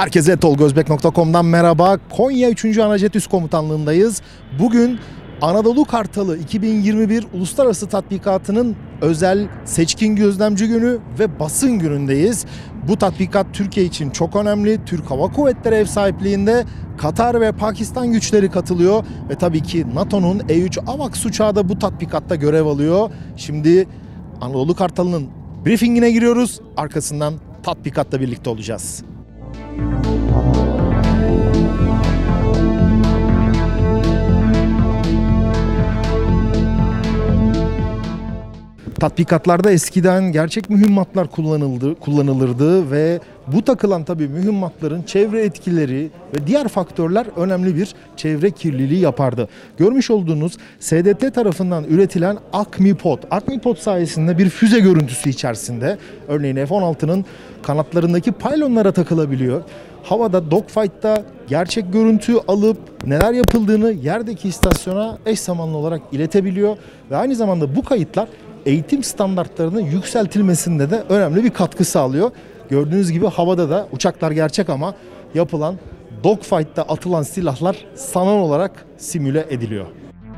Herkese tolgozbek.com'dan merhaba. Konya 3. Anajet Üst Komutanlığındayız. Bugün Anadolu Kartalı 2021 Uluslararası Tatbikatı'nın özel seçkin gözlemci günü ve basın günündeyiz. Bu tatbikat Türkiye için çok önemli. Türk Hava Kuvvetleri ev sahipliğinde Katar ve Pakistan güçleri katılıyor. Ve tabii ki NATO'nun E-3 AVAX uçağı da bu tatbikatta görev alıyor. Şimdi Anadolu Kartalı'nın briefingine giriyoruz. Arkasından tatbikatta birlikte olacağız. Tatbikatlarda eskiden gerçek mühimmatlar kullanılırdı ve bu takılan tabii mühimmatların çevre etkileri ve diğer faktörler önemli bir çevre kirliliği yapardı. Görmüş olduğunuz SDT tarafından üretilen Akmipod sayesinde bir füze görüntüsü içerisinde, örneğin F-16'nın kanatlarındaki paylonlara takılabiliyor. Havada, dogfight'ta gerçek görüntü alıp neler yapıldığını yerdeki istasyona eş zamanlı olarak iletebiliyor ve aynı zamanda bu kayıtlar eğitim standartlarının yükseltilmesinde de önemli bir katkı sağlıyor. Gördüğünüz gibi havada da uçaklar gerçek ama yapılan dogfight'ta atılan silahlar sanal olarak simüle ediliyor.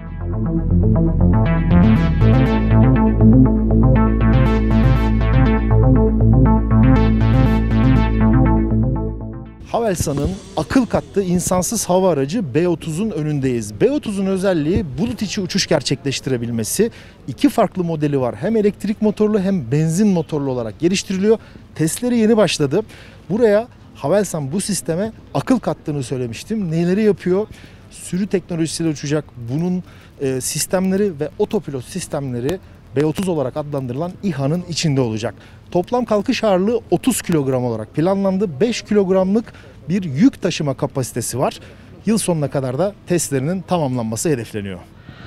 Havelsan'ın akıl kattığı insansız hava aracı B-30'un önündeyiz. B-30'un özelliği bulut içi uçuş gerçekleştirebilmesi. İki farklı modeli var. Hem elektrik motorlu hem benzin motorlu olarak geliştiriliyor. Testleri yeni başladı. Buraya Havelsan bu sisteme akıl kattığını söylemiştim. Neleri yapıyor? Sürü teknolojisiyle uçacak. Bunun sistemleri ve otopilot sistemleri B-30 olarak adlandırılan İHA'nın içinde olacak. Toplam kalkış ağırlığı 30 kilogram olarak planlandı. 5 kilogramlık bir yük taşıma kapasitesi var. Yıl sonuna kadar da testlerinin tamamlanması hedefleniyor.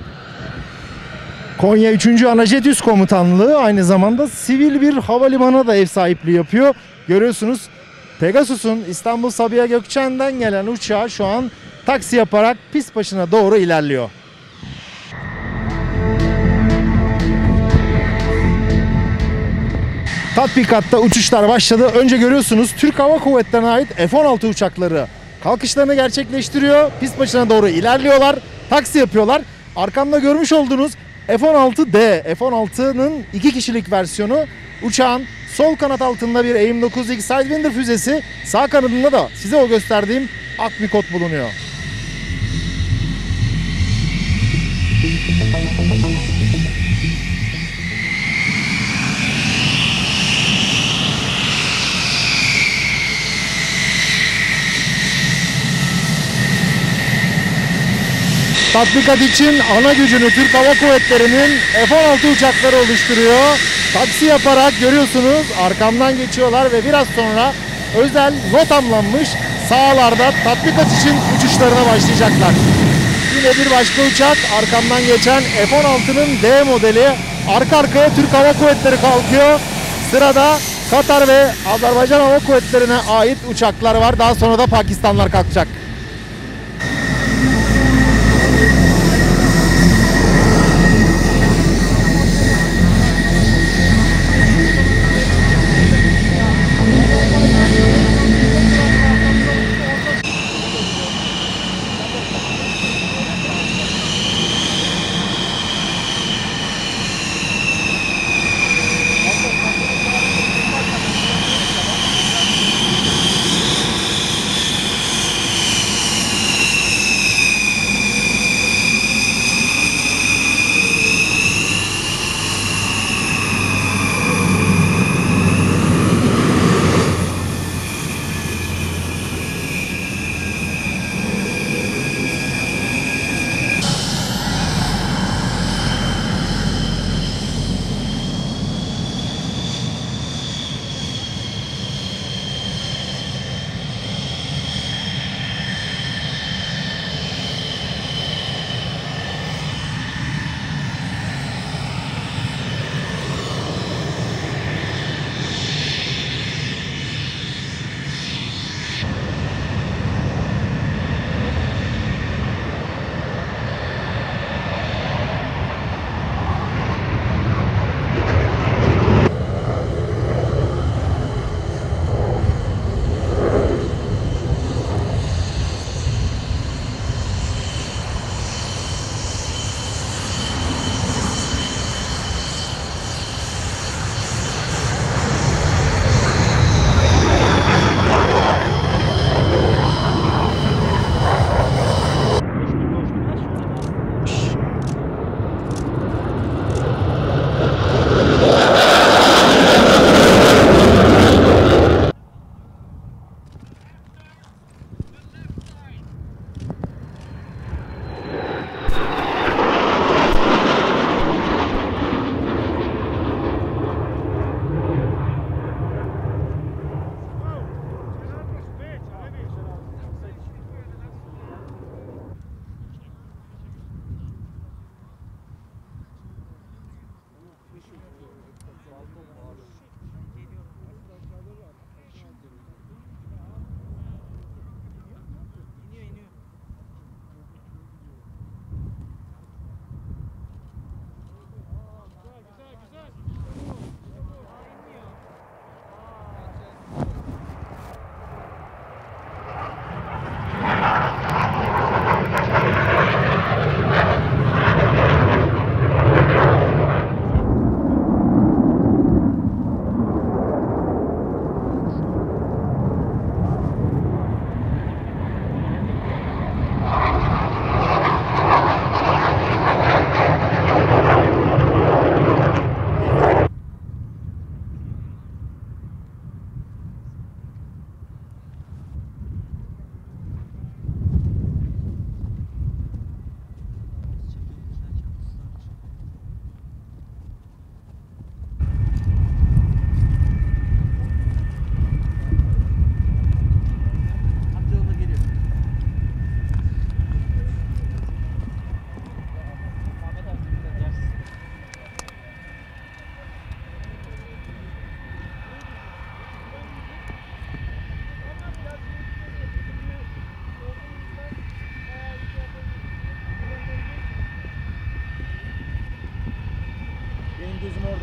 Konya 3. Anajet Üst Komutanlığı aynı zamanda sivil bir havalimanına da ev sahipliği yapıyor. Görüyorsunuz Pegasus'un İstanbul Sabiha Gökçen'den gelen uçağı şu an taksi yaparak pist başına doğru ilerliyor. Tatbikatta uçuşlar başladı. Önce görüyorsunuz Türk Hava Kuvvetleri'ne ait F-16 uçakları kalkışlarını gerçekleştiriyor. Pist başına doğru ilerliyorlar. Taksi yapıyorlar. Arkamda görmüş olduğunuz F-16D. F-16'nın 2 kişilik versiyonu. Uçağın sol kanat altında bir AIM-9X Sidewinder füzesi. Sağ kanadında da size o gösterdiğim Akmipod bulunuyor. Tatbikat için ana gücünü Türk Hava Kuvvetleri'nin F-16 uçakları oluşturuyor. Taksi yaparak görüyorsunuz arkamdan geçiyorlar ve biraz sonra özel notamlanmış sahalarda tatbikat için uçuşlarına başlayacaklar. Yine bir başka uçak arkamdan geçen F-16'nın D modeli arka arkaya Türk Hava Kuvvetleri kalkıyor. Sırada Katar ve Azerbaycan Hava Kuvvetleri'ne ait uçaklar var. Daha sonra da Pakistanlar kalkacak.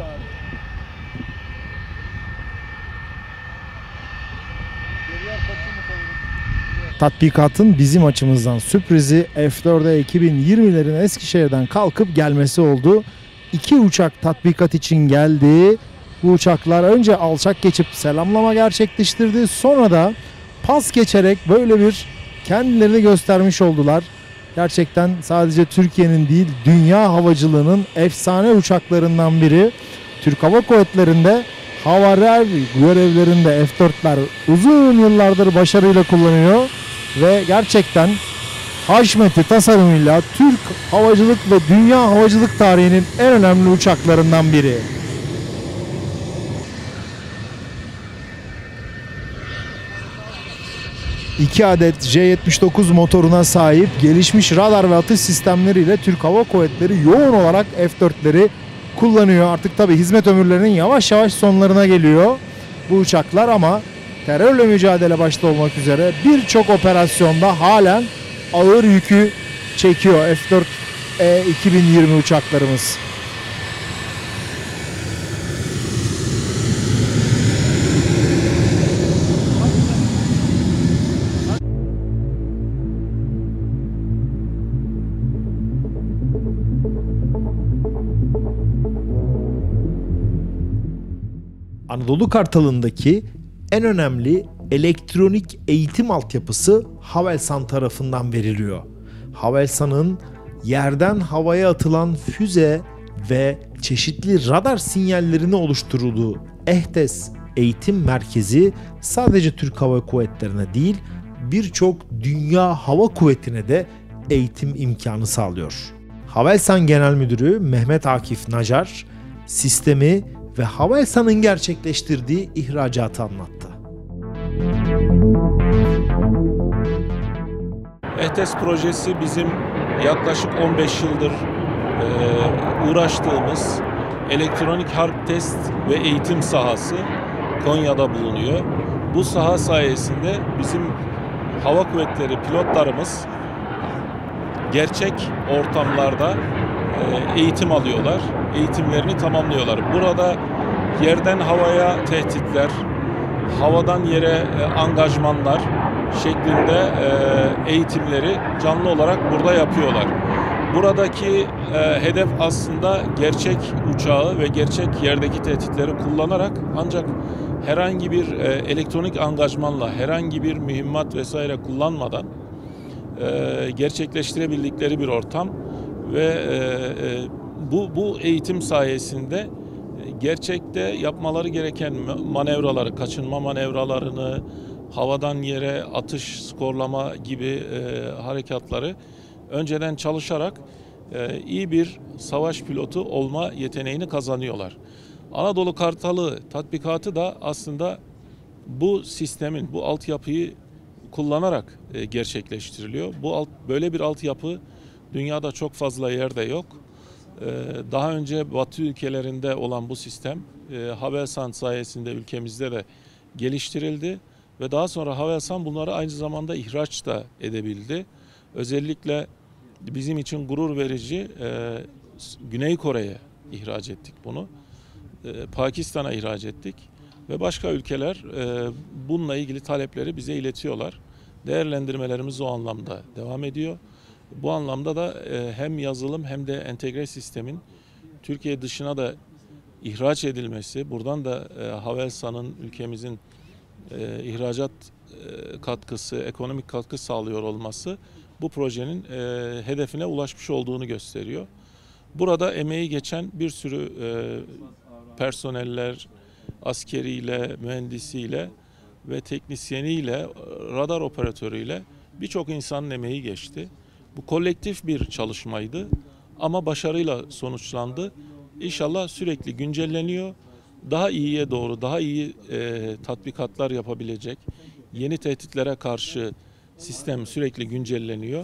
Tatbikatın bizim açımızdan sürprizi F4'e 2020'lerin Eskişehir'den kalkıp gelmesi oldu. 2 uçak tatbikat için geldi. Bu uçaklar önce alçak geçip selamlama gerçekleştirdi. Sonra da pas geçerek böyle bir kendilerini göstermiş oldular. Gerçekten sadece Türkiye'nin değil, dünya havacılığının efsane uçaklarından biri. Türk Hava Kuvvetleri'nde havarer görevlerinde F4'ler uzun yıllardır başarıyla kullanıyor. Ve gerçekten haşmetli tasarımıyla Türk havacılık ve dünya havacılık tarihinin en önemli uçaklarından biri. İki adet J-79 motoruna sahip gelişmiş radar ve atış sistemleriyle Türk Hava Kuvvetleri yoğun olarak F-4'leri kullanıyor. Artık tabi hizmet ömürlerinin yavaş yavaş sonlarına geliyor bu uçaklar ama terörle mücadele başta olmak üzere birçok operasyonda halen ağır yükü çekiyor F-4E 2020 uçaklarımız. Anadolu Kartalı'ndaki en önemli elektronik eğitim altyapısı Havelsan tarafından veriliyor. Havelsan'ın yerden havaya atılan füze ve çeşitli radar sinyallerini oluşturduğu EHTES Eğitim Merkezi sadece Türk Hava Kuvvetleri'ne değil birçok dünya hava kuvvetine de eğitim imkanı sağlıyor. Havelsan Genel Müdürü Mehmet Akif Nacar sistemi ve Havelsan'ın gerçekleştirdiği ihracatı anlattı. EHTES projesi bizim yaklaşık 15 yıldır uğraştığımız elektronik harp test ve eğitim sahası Konya'da bulunuyor. Bu saha sayesinde bizim hava kuvvetleri pilotlarımız gerçek ortamlarda eğitim alıyorlar, eğitimlerini tamamlıyorlar. Burada yerden havaya tehditler, havadan yere angajmanlar şeklinde eğitimleri canlı olarak burada yapıyorlar. Buradaki hedef aslında gerçek uçağı ve gerçek yerdeki tehditleri kullanarak ancak herhangi bir elektronik angajmanla, herhangi bir mühimmat vesaire kullanmadan gerçekleştirebildikleri bir ortam ve bu eğitim sayesinde gerçekte yapmaları gereken manevraları, kaçınma manevralarını, havadan yere atış, skorlama gibi harekatları önceden çalışarak iyi bir savaş pilotu olma yeteneğini kazanıyorlar. Anadolu Kartalı tatbikatı da aslında bu sistemin, bu altyapıyı kullanarak gerçekleştiriliyor. Böyle bir altyapı dünyada çok fazla yerde yok. Daha önce Batı ülkelerinde olan bu sistem Havelsan sayesinde ülkemizde de geliştirildi ve daha sonra Havelsan bunları aynı zamanda ihraç da edebildi. Özellikle bizim için gurur verici Güney Kore'ye ihraç ettik bunu. Pakistan'a ihraç ettik ve başka ülkeler bununla ilgili talepleri bize iletiyorlar. Değerlendirmelerimiz o anlamda devam ediyor. Bu anlamda da hem yazılım hem de entegre sistemin Türkiye dışına da ihraç edilmesi, buradan da Havelsan'ın ülkemizin ihracat katkısı, ekonomik katkı sağlıyor olması bu projenin hedefine ulaşmış olduğunu gösteriyor. Burada emeği geçen bir sürü personeller, askeriyle, mühendisiyle ve teknisyeniyle, radar operatörüyle birçok insanın emeği geçti. Bu kolektif bir çalışmaydı ama başarıyla sonuçlandı. İnşallah sürekli güncelleniyor. Daha iyiye doğru, daha iyi tatbikatlar yapabilecek, yeni tehditlere karşı sistem sürekli güncelleniyor.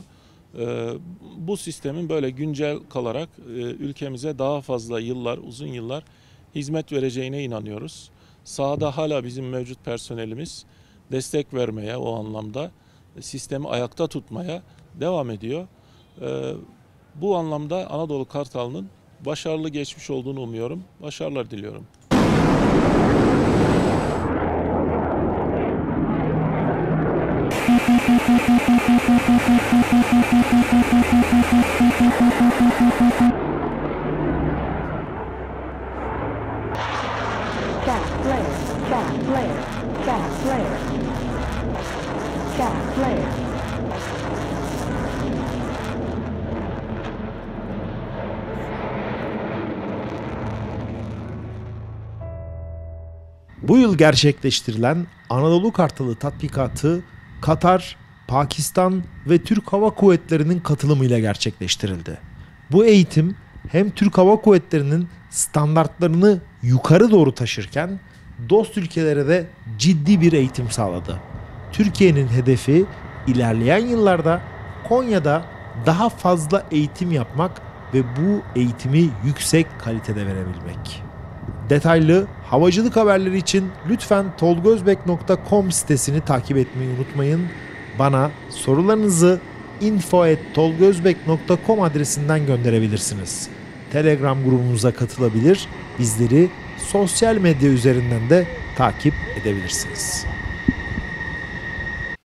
Bu sistemin böyle güncel kalarak ülkemize daha fazla yıllar, uzun yıllar hizmet vereceğine inanıyoruz. Sahada hala bizim mevcut personelimiz destek vermeye o anlamda, sistemi ayakta tutmaya devam ediyor. Bu anlamda Anadolu Kartalı'nın başarılı geçmiş olduğunu umuyorum. Başarılar diliyorum. Bu yıl gerçekleştirilen Anadolu Kartalı tatbikatı Katar, Pakistan ve Türk Hava Kuvvetleri'nin katılımıyla gerçekleştirildi. Bu eğitim hem Türk Hava Kuvvetleri'nin standartlarını yukarı doğru taşırken dost ülkelere de ciddi bir eğitim sağladı. Türkiye'nin hedefi ilerleyen yıllarda Konya'da daha fazla eğitim yapmak ve bu eğitimi yüksek kalitede verebilmek. Detaylı havacılık haberleri için lütfen tolgozbek.com sitesini takip etmeyi unutmayın. Bana sorularınızı info@tolgozbek.com adresinden gönderebilirsiniz. Telegram grubumuza katılabilir, bizleri sosyal medya üzerinden de takip edebilirsiniz.